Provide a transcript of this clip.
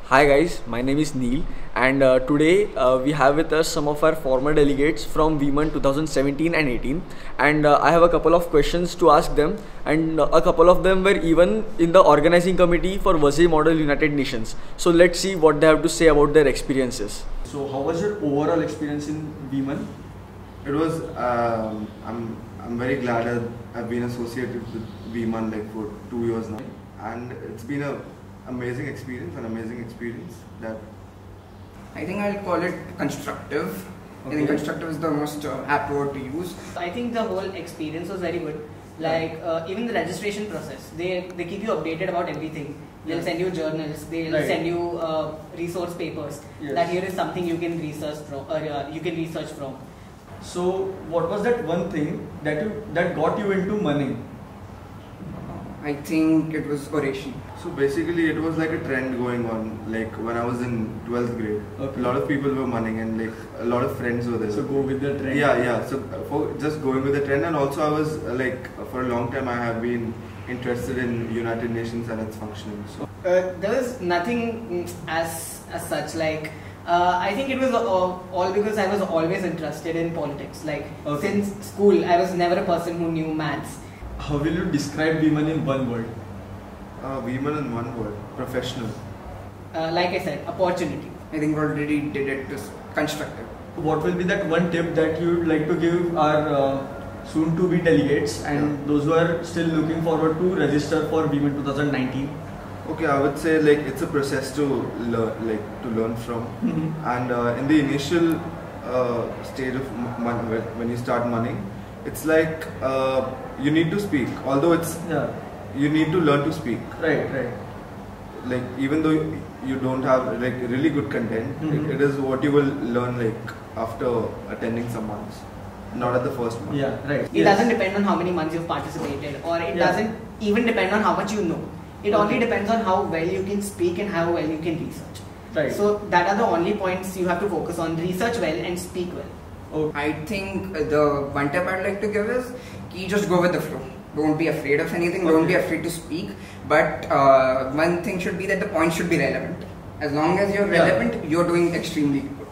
Hi guys, my name is Neil and today we have with us some of our former delegates from VMUN 2017 and 18 and I have a couple of questions to ask them and a couple of them were even in the organizing committee for WASI Model United Nations. So let's see what they have to say about their experiences. So how was your overall experience in VMUN? It was, I'm very glad I've been associated with VMUN like for 2 years now, and it's been an amazing experience that I think I'll call it constructive. Okay. I think constructive is the most apt word to use. I think the whole experience was very good. Like even the registration process, they keep you updated about everything. They'll send you journals, they'll send you resource papers. Yes. That here is something you can research from, you can research from. So what was that one thing that got you into money? I think it was oration. So basically it was like a trend going on, like when I was in 12th grade. Okay. A lot of people were munning and like a lot of friends were there. So go with the trend. Yeah. So for just going with the trend, and also I was like for a long time I have been interested in United Nations and its functioning. So There was nothing as such like. I think it was all because I was always interested in politics. Like since school, I was never a person who knew maths. How will you describe VMUN in one word? VMUN in one word: professional. Like I said, opportunity. I think we already did it. Just constructive. What will be that one tip that you would like to give our soon-to-be delegates and those who are still looking forward to register for VMUN 2019? Okay, I would say like it's a process to learn from, and in the initial stage of when you start money, it's like you need to speak. Although you need to learn to speak. Right. Like even though you don't have like really good content, it is what you will learn like after attending some months, not at the first month. Yeah, right. It doesn't depend on how many months you've participated, or it doesn't even depend on how much you know. It only depends on how well you can speak and how well you can research. Right. So that are the only points you have to focus on: research well and speak well. I think the one tip I'd like to give is you just go with the flow. Don't be afraid of anything. Don't be afraid to speak. But one thing should be that the point should be relevant. As long as you're relevant, you're doing extremely good.